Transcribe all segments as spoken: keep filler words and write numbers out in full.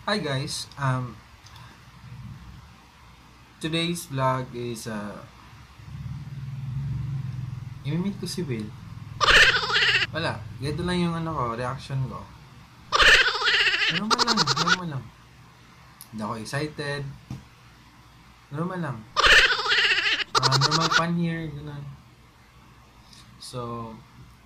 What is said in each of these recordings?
Hi guys, um, today's vlog is uh, imimit ko si Will. Wala, ganito lang yung ano ko, reaction ko. Normal lang, normal lang. Hindi ako excited. Normal lang. Uh, normal fun here, ganun. So,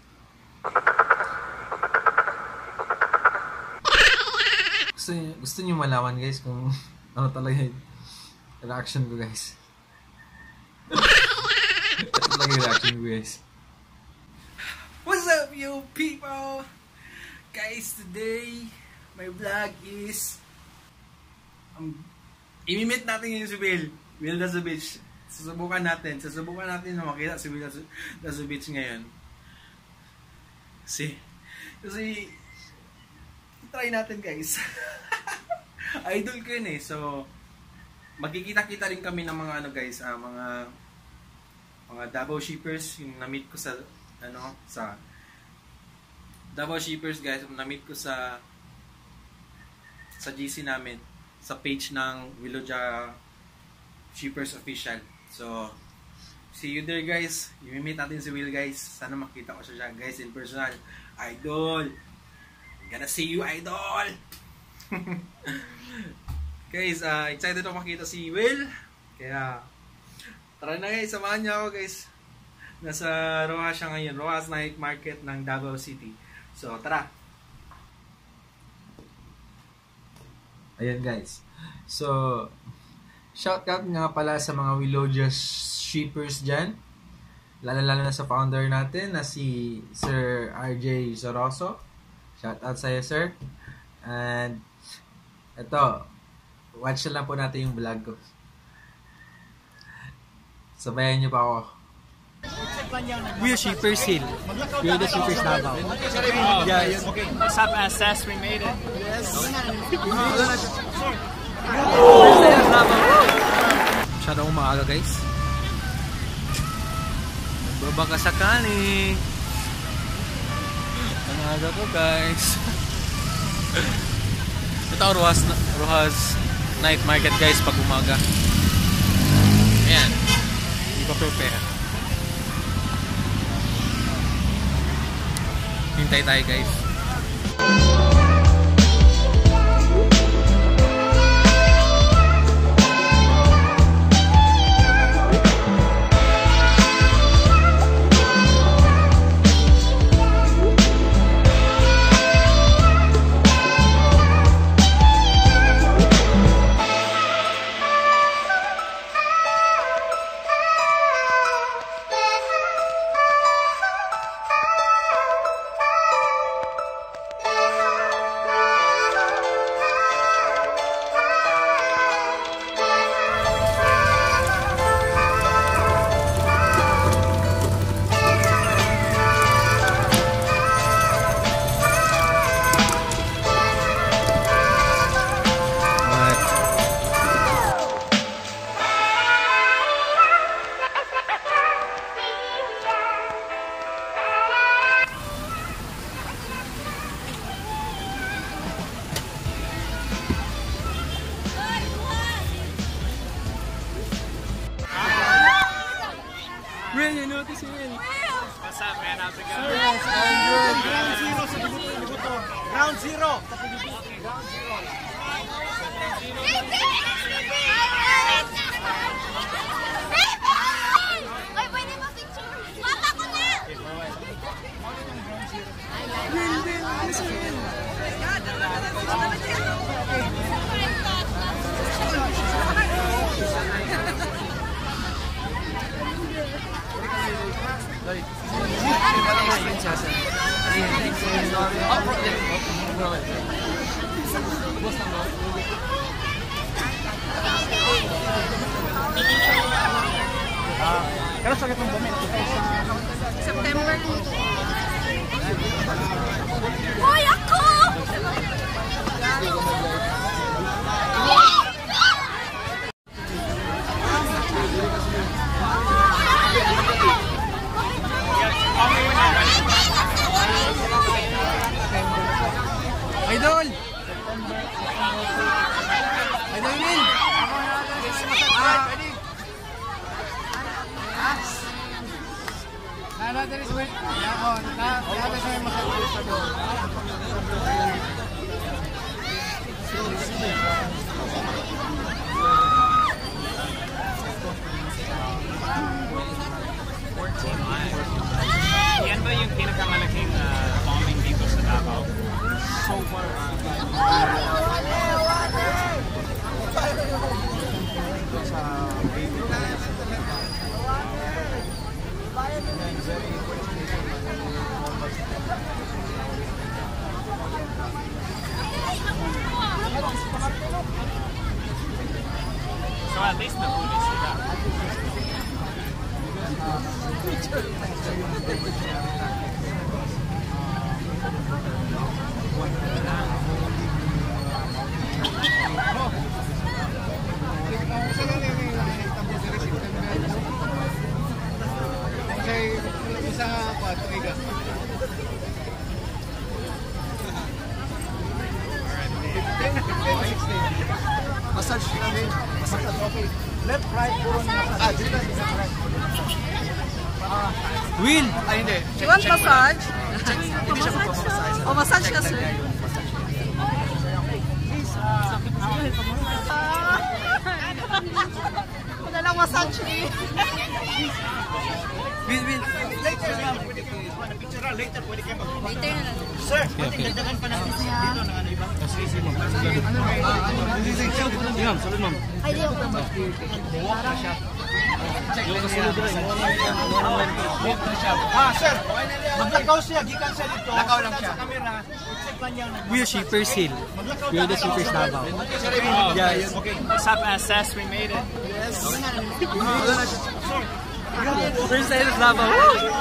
gusto niyo, gusto niyo malaman guys kung ano talaga yung reaction ko guys. Ito talaga yung reaction ko guys. What's up you people? Guys, today my vlog is um, imimit natin yung si Will. Will nasa beach. Susubukan natin. Susubukan natin na makita si Will nasa beach ngayon. Kasi kasi try natin guys. Idol ko yun eh. So magkikita-kita rin kami ng mga ano guys, uh, mga mga Davao shippers yung na-meet ko sa ano sa Davao shippers guys, na-meet ko sa sa G C namin, sa page ng Willoja Shippers Official. So see you there guys. I-meet natin si Will guys. Sana makita ko siya guys in personal. Idol. Gonna see you, idol! Guys, uh, excited ako makita si Will. Kaya, tara na guys, samahan niyo ako guys. Nasa Rojas siya ngayon. Rojas Night Market ng Davao City. So, tara! Ayan guys. So, shout out nga pala sa mga Willoja shippers dyan. Lalo-lalo na sa founder natin na si Sir R J Soroso. Shout out sa'yo, sir. And, ito, watch na lang po natin yung vlog ko. Sabayan niyo pa ako. We are Shippers Hill. We are the Shippers Davao. Yeah, yes. What's up, S S? We made it. Yes. Masyadong umaga guys. Babaka sakali. Ang aga ko guys. Ito ang Rojas, Rojas Night Market guys pag umaga. Ayan. Hindi ko prepare. Hintay tayo guys. Will, you notice Will? What's up, man? How's it going? Yes, and ground zero sa Libuto. Ground zero. Ground zero. Ay, pwede mo picture. Papa ko na! Will, Will, listen, Will. Pero sakit ng bumit. September. Hoy, ako! Idol! Idol Will! Nalata rin siya. Oo, nalata siya yung masakit sa doon. Yan ba yung pinakamalaking uh, bombing dito sa Davao? So far, so at least the food is sila. Massage namin. Massage, okay. Left, right, puro na massage. Ah, dito, left, right. Will! Ay, hindi. You want massage? Hindi siya magpapamassage. O, massage ka, sir. Wala lang massage eh. Will, Will. Later na lang. Sir, pwede dagdagan pa natin dito ng ano iba? Sige, sige. Ma'am, salud ma'am. Ay, di ako. Yung kasunod rin. Walk na siya. Ah, sir. Maglakaw siya. Gikan siya dito. Lakaw lang siya. Sa camera. We're Shippers Hill. We're the Shippers Davao. Yeah, okay. Sub assess, we made it. First time Davao.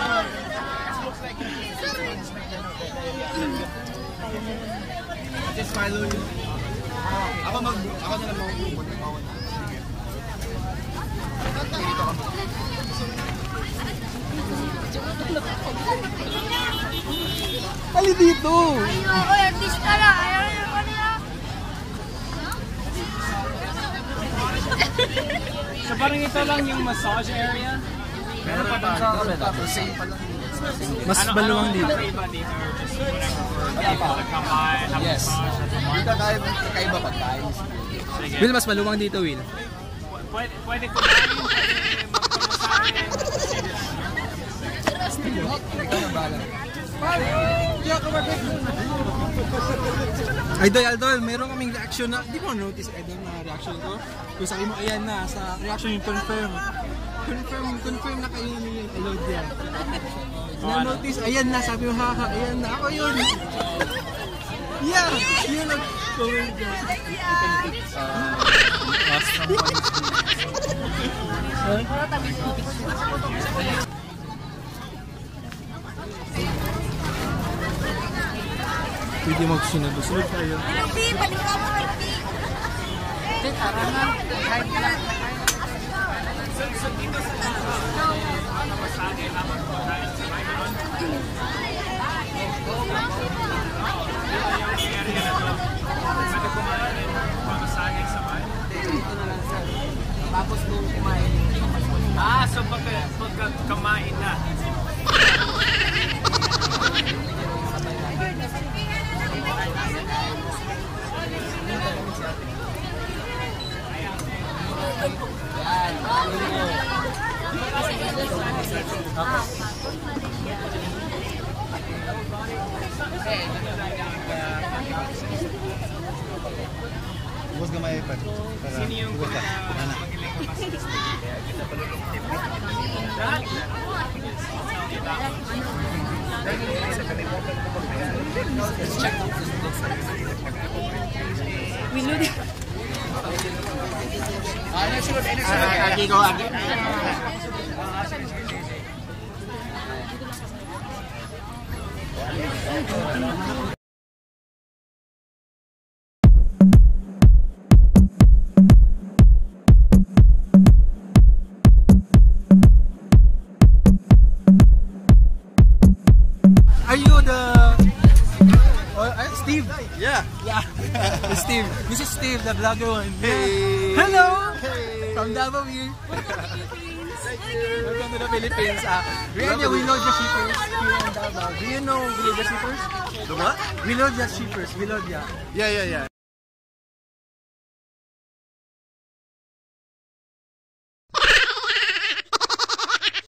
Just follow you. Ako mag... Ako na lang mag... Ali dito! Ayoko, artista na. Ayaw ko nila. So parang ito lang yung massage area? Meron pa dun sa kabila. Same pa lang. Mas maluwang dito. Ano iba dito? Or just whatever for people to come by and have Yes. massage at the market? Dito tayo kakaiba pagkain. Sige. Will, mas maluwang dito, Will. Pwede, pwede kumain, pwede magpamasahe. Ikaw na bahala. Idol, Idol, meron kaming reaction na, di mo notice, Idol, na reaction ko? Kung sabi mo, ayan na, sa reaction yung confirm. Confirm, confirm na kayo ni Elodia. Na-notice, ayan na, sabi mo, haha, ayan na, ako yun. Yeah, yun ang comment ko. Pwede magsunod. Sunod tayo. Ruby, balik ka mo, Ruby. Tara na. Kahit na. Tapos nung kumain. Ah, so pagka, pagka kumain na. Huwag gamay pa. Sino yung magaling ka mas Agi ko, agi. Are you the... Oh, uh, Steve? Yeah. Yeah. Steve. This is Steve, the vlogger one. Hey. Hello. Hey. From Davao here. Welcome to the Philippines. Uh, we're in the Willoja Shippers here in Davao. Do you know Willoja Shippers? The what? Willoja Shippers. Willoja. Yeah, yeah, yeah.